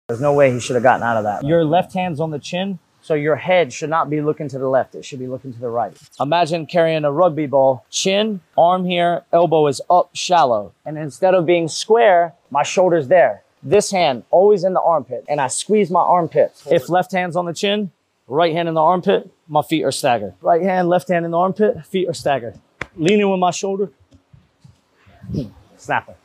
There's no way he should have gotten out of that. Your left hand's on the chin, so your head should not be looking to the left. It should be looking to the right. Imagine carrying a rugby ball, chin, arm here, elbow is up shallow. And instead of being square, my shoulder's there. This hand always in the armpit, and I squeeze my armpit. If left hand's on the chin, right hand in the armpit, my feet are staggered. Right hand, left hand in the armpit, feet are staggered. Leaning with my shoulder, snapping.